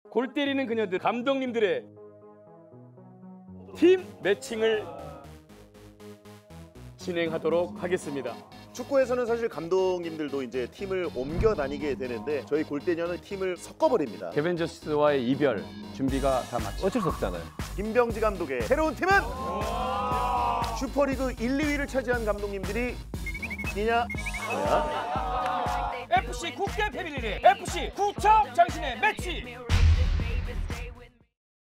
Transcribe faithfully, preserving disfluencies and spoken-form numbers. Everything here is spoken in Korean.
골 때리는 그녀들 감독님들의 팀 매칭을 진행하도록 하겠습니다. 축구에서는 사실 감독님들도 이제 팀을 옮겨 다니게 되는데 저희 골대녀는 팀을 섞어버립니다. 개벤저스와의 이별 준비가 다 마치. 어쩔 수 없잖아요. 김병지 감독의 새로운 팀은 슈퍼리그 일, 이 위를 차지한 감독님들이 이냐? 에프씨 국대 패밀리 에프씨 구척 장신의 매치.